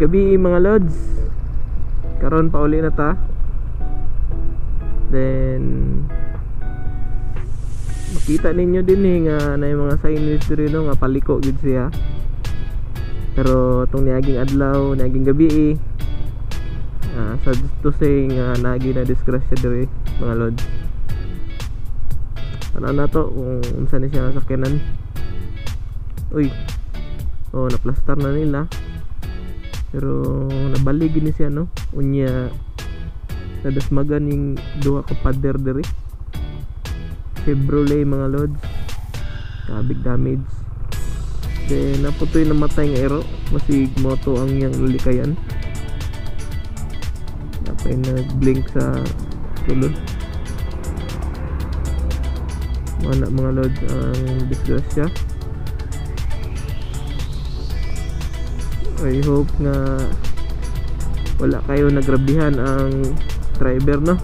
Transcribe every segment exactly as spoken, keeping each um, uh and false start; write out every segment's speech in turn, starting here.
gabi mga lods. Karon pa uli na ta. Then makita ninyo din eh nga na yung mga signage diri no nga paliko gid siya. Pero tong niaging adlaw, niaging gabi eh. Uh, sad to say nga nagi na disgrasya diri mga lods. Ano na to kung unsa ni siya sakyanan. Uy. Oh, naplastar na nila. Pero nabalig ni siya no. Unya nadasmagan yung duha ka pader diri. Chevrolet mga lods. Kabig damage. Then naputoy namatay nga ero. Masig moto ang yang likayan. Napay nag-blink sa tulod. Mga mga lods ang disgrasya. I hope nga wala kayo nagrabihan ang driver no.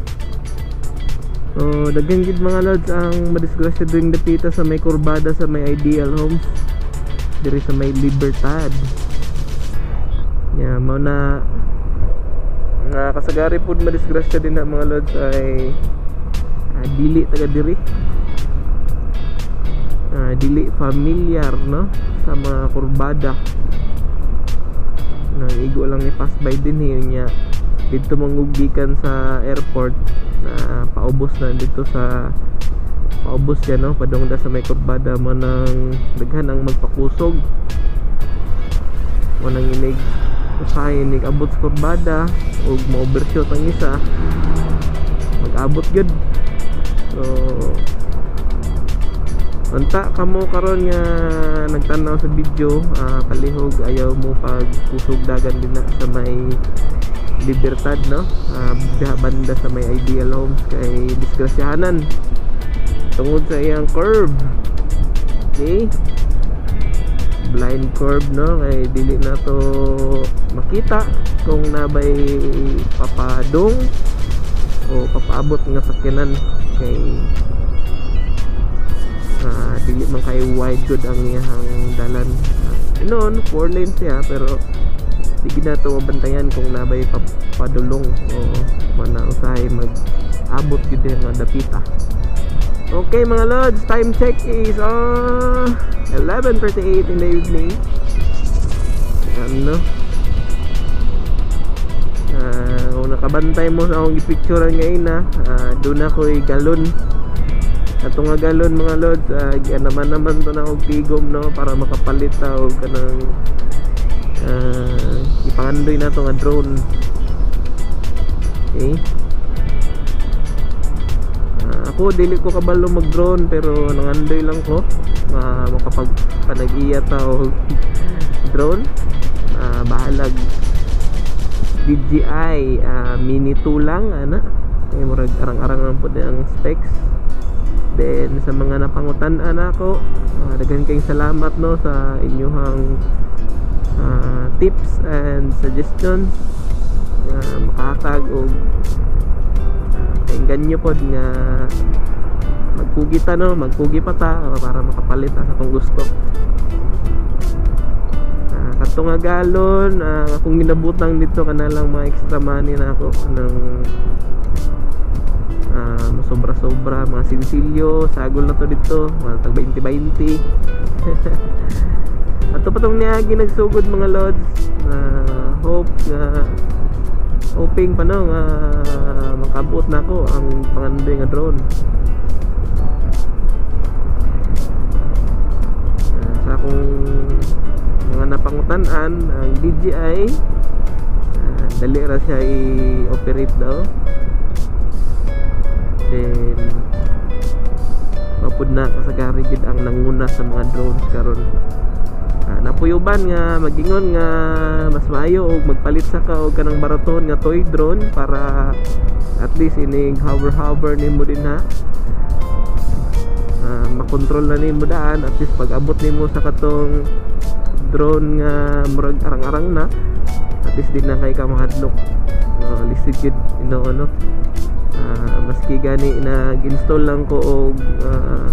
So daghan gid mga lods ang madisgrasya during dapita sa may kurbada sa may Ideal Homes diri sa may Libertad. Yeah, mao na nga kasagari pud madisgrasya din na mga lods ay uh, dili taga diri. Uh, dili familiar no sa mga kurbada. Naigo lang ni pass by din eh niya dito mangugikan sa airport na paubos na dito sa paubos yan no padong da sa may kurbada mo nang daghan ang magpakusog mo nang inig usahay inig abot sa kurbada o ma-overshoot ang isa mag-abot yun. So unta kamo karon nga nagtanaw sa video, uh, palihog ayaw mo pag kusog dagan din na sa may Libertad no, uh, banda sa may Ideal Homes kay disgrasyahanan tungod sa iyang curve. Okay, blind curve no kay dili na to makita kung nabay papadong o papaabot nga sakyanan kay Uh, dili man kay wide good ang iyang dalan. Uh, noon four lanes siya pero di na to mabantayan kung nabay papadulong o mana usahay mag-abot gid nga dapita. Okay mga lods, time check is uh, eleven thirty-eight in the evening. Ano? Uh, kung nakabantay mo sa akong gipicturean ngayon na uh, doon ako'y galon. Ato nga galon mga lods, uh, naman naman to na og tigom no para makapalit ta og kanang uh, ipangandoy na to nga drone. Okay. Uh, ako dili ko kabalo mag drone pero nangandoy lang ko uh, makapagpanagiya ta og drone. Uh, bahalag D J I uh, Mini two lang ana. Kay murag arang-arang lang pud ang specs. Then sa mga napangutan-an ako, uh, daghan kayong salamat no sa inyong uh, tips and suggestions. Uh, makatag og uh, kainggan nyo pod nga magpugi ta no, magpugi pa ta uh, para makapalit sa atong gusto. Uh, kato nga galon, uh, kung ginabutang dito kanalang mga extra money na ako kanang Uh, sobra-sobra mga sinsilyo, sagol na to dito, mga tag twenty twenty. Ato pa tong niagi nagsugod mga lods. Uh, hope nga hoping pa no nga uh, makabot na ako ang pangandoy nga drone. Uh, sa akong mga napangutan-an ang D J I uh, dali ra siya i-operate daw. Then mapud na kasagari gid ang nanguna sa mga drones karon. Ah, napuyuban nga magingon nga mas maayo og magpalit sa ka og kanang baraton nga toy drone para at least ining hover hover nimo din ha. Ah, makontrol na nimo daan at least pag abot nimo sa katong drone nga murag arang-arang na at least din na kay ka mahadlok. Uh, lisod gid ino ano. Uh, maski gani na install lang ko og uh,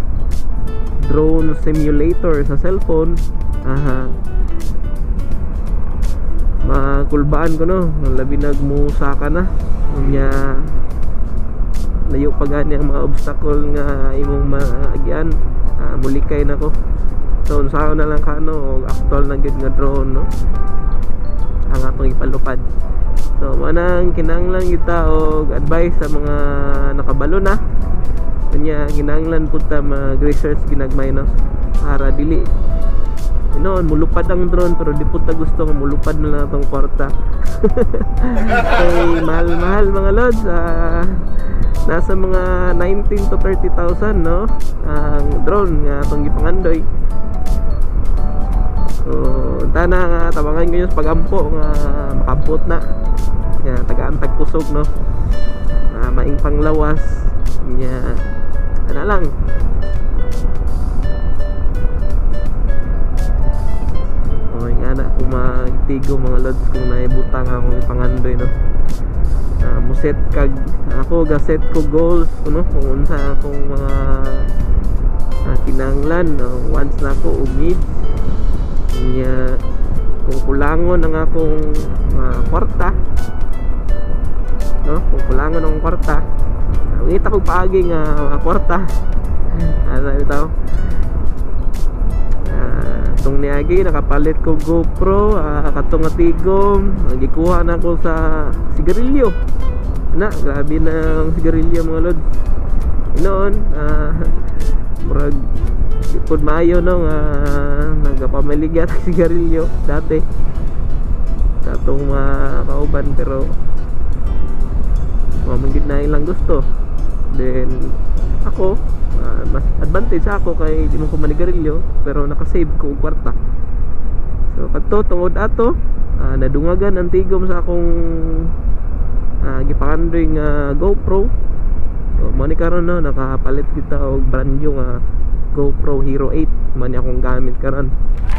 drone simulator sa cellphone. Aha. makulbaan ko no, labi nagmusaka na nya layo pa gani ang mga obstacle nga imong maagyan. uh, mulikay na ko, so unsaon na lang ka no, actual na gid nga drone no ang atong ipalupad. So manang kinahanglan kita og advice sa mga nakabalo na kanya, kinahanglan pud ta mag-research ginagmay no para dili noon mulupad ang drone pero di po ta gusto nga mulupad na lang itong kwarta. Okay, mahal-mahal mga lods, uh, nasa mga nineteen to thirty thousand no ang drone nga itong gipangandoy. So tana nga tabangan ngayon sa pagampo nga makabot na nga tagaan tagkusog no, uh, maing panglawas nga ana lang. Nga na kung magtigo mga lods kung naibutang akong ipangandoy no, uh, muset kag ako gaset ko goals no, kung unsa akong mga uh, kinahanglan no, once na ako umid nya kung kulangon ang akong uh, kwarta no, kung kulangon ang kwarta ngita ko paagi nga uh, kwarta ano ito itong niagi nakapalit ko GoPro, uh, katong nga tigom nagikuha na ko sa sigarilyo na, grabe na ang sigarilyo mga lods noon. uh, murag ipod maayo no nga uh, nagapamaligat ang sigarilyo dati sa itong uh, kauban pero mamangit na ilang gusto. Then ako Uh, mas advantage ako kay di mo ko manigarilyo pero nakasave ko og kwarta. So kadto tungod ato uh, nadungagan ang tigom sa akong uh, gipangandoy nga GoPro. So mo ni karon no nakapalit kita og brand new nga GoPro Hero eight man akong gamit karon.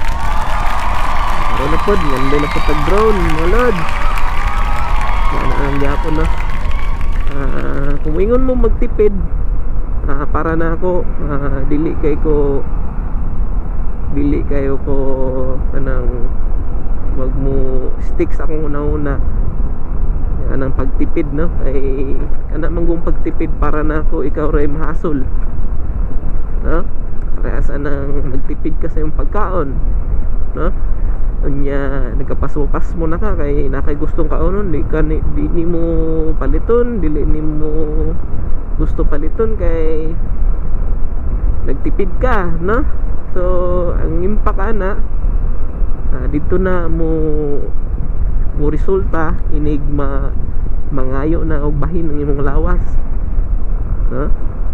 Ano na pod ngande na pod tag drone mga lods. Ana ang gyapon no. Uh, kung ingon mo magtipid Uh, para na ako uh, dili kay ko dili kayo ko kanang wag mo stick sa akong una-una kanang pagtipid no, kay kana manggong pagtipid para na ako ikaw ray mahasol no, parehas nang nagtipid ka sa imong pagkaon no, unya nagkapas-pas mo na ka kay nakay gustong kaonon di ka ni, di, ni mo paliton dili ni mo gusto paliton kay nagtipid ka no. So ang impact ana uh, dito na mo mo resulta inig ma mangayo na og bahin ng imong lawas no.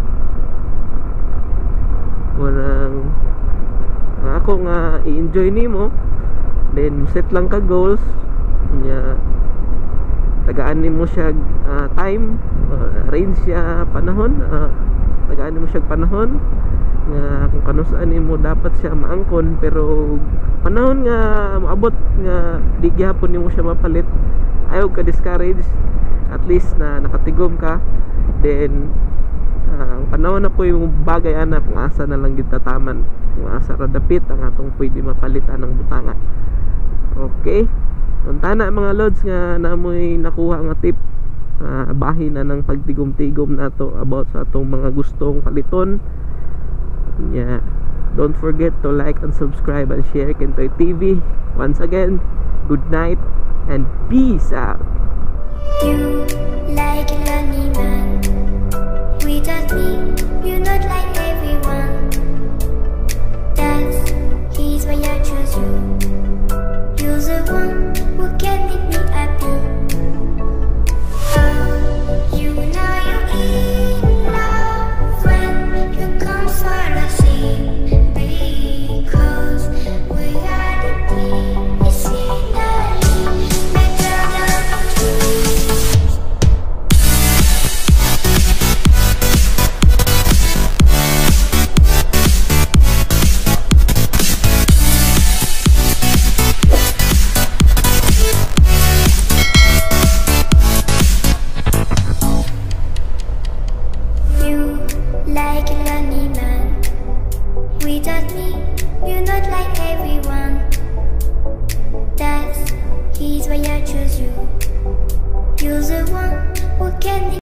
Warang ako nga i-enjoy nimo then set lang ka goals nya tagaan nimo siya uh, time uh, range siya panahon uh, tagaan nimo siya panahon nga kung kanusaan nimo dapat siya maangkon pero panahon nga maabot nga di gyapon nimo siya mapalit ayaw ka discourage, at least na nakatigom ka then uh, ang panahon na po yung bagay ana kung asa na lang gitataman kung asa ra dapit ang atong pwede mapalitan ng butanga. Okay, unta na mga lods nga namoy nakuha nga tip uh, bahin na ng pagtigom-tigom nato about sa atong mga gustong paliton. Yeah, don't forget to like and subscribe and share Kentoy T V. Once again, good night and peace out. You like a lonely man without me, you're not like everyone. That's he's why I choose you. You're the one who can make me happy. Oh, you know you're in love when you come for the sea, because we are the team. It's finally better than dreams. You like a lonely man without me, you're not like everyone. That's he's why I choose you.